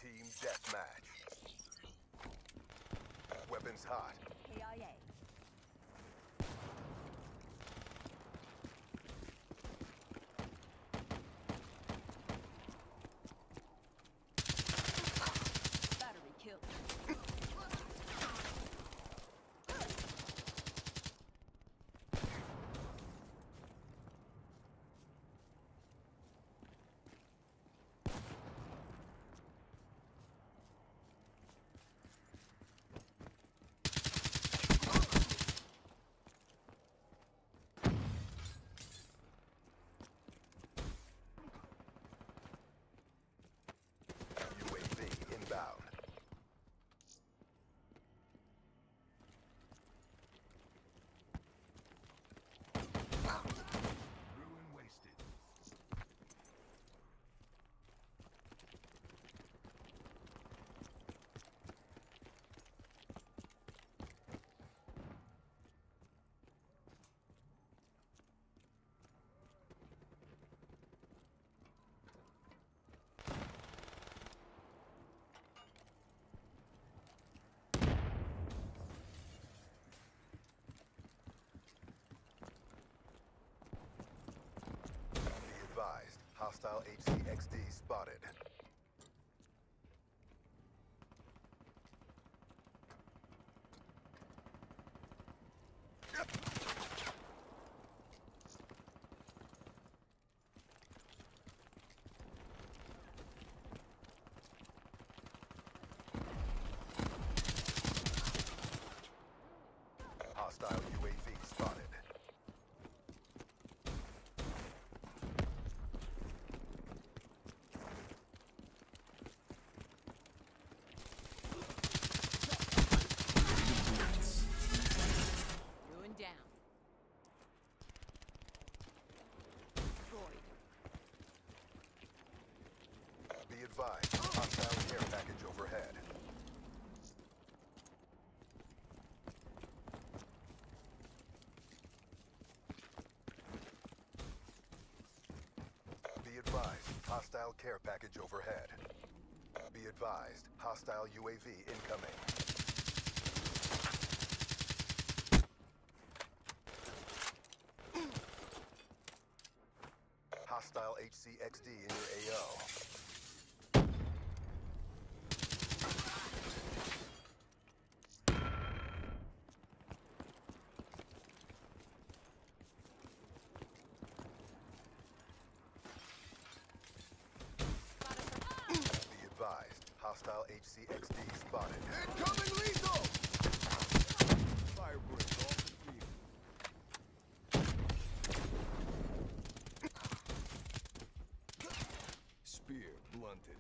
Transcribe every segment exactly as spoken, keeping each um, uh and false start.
Team deathmatch. Weapons hot. K I A. Battery killed. U A V inbound. Ruin wasted. Be advised, hostile H C X D spotted. Hostile U A V spotted. Ruin down. Destroyed. Be advised, hostile care package overhead. Be advised, hostile care package overhead. Be advised, hostile U A V incoming. Hostile H C X D in your A O. Be advised, hostile H C X D spotted. Incoming lethal! Fire break off the field. Spear blunted.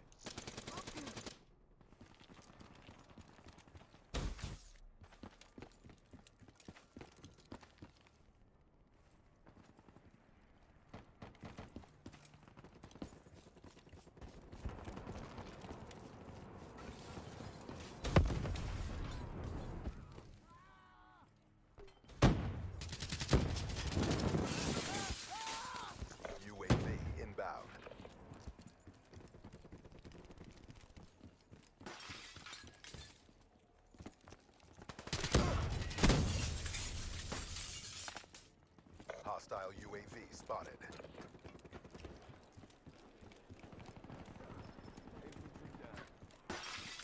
U A V inbound. Hostile U A V spotted. Infantry down.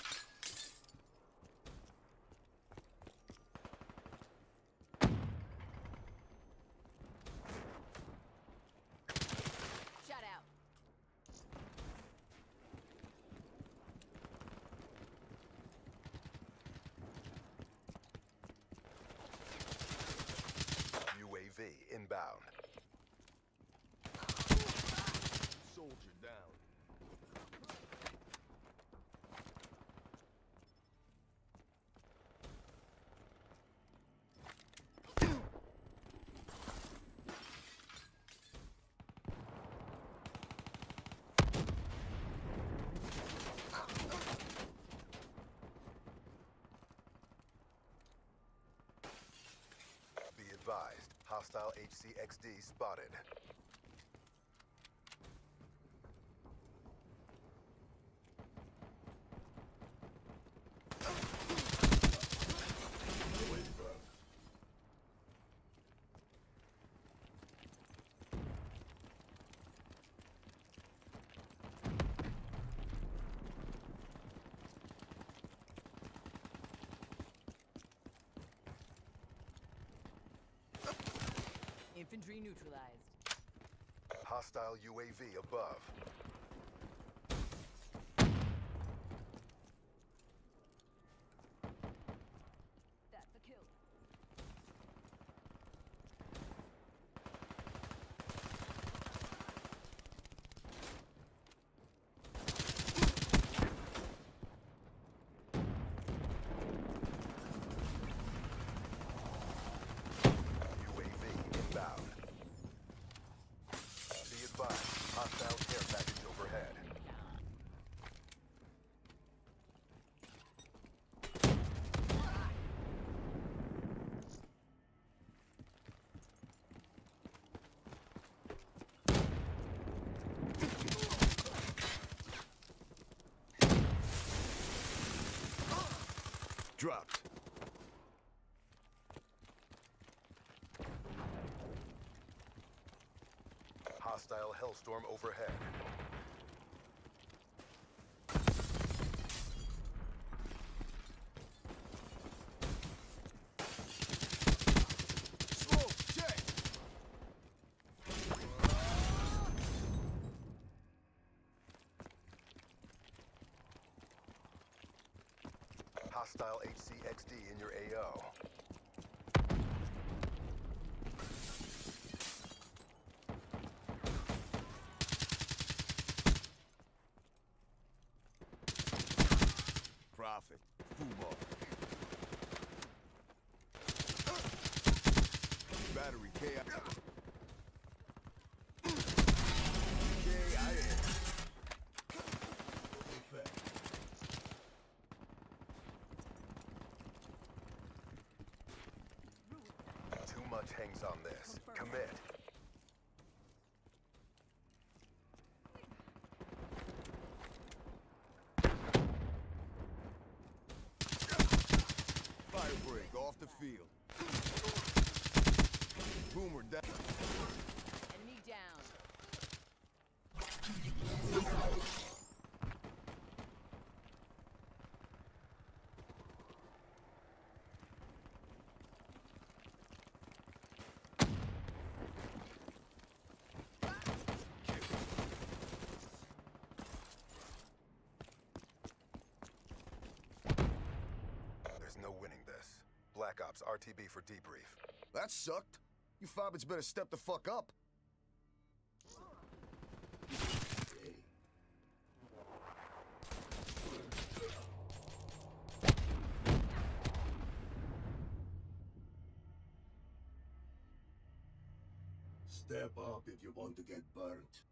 Shut out. U A V inbound. Soldier down. Be advised, hostile H C X D spotted. Infantry neutralized. Hostile U A V above. That's a kill. U A V inbound. Be advised, hostile care package overhead. Dropped. Hostile Hellstorm overhead. Smoke, check. Hostile H C X D in your A O. Profit. Football. Battery K I A. K I A. Too much hangs on this. Commit. Fire break off the field. Boomer down. Enemy down. There's no winning this. Black Ops R T B for debrief. That sucked. You fobbits better step the fuck up. Step up if you want to get burnt.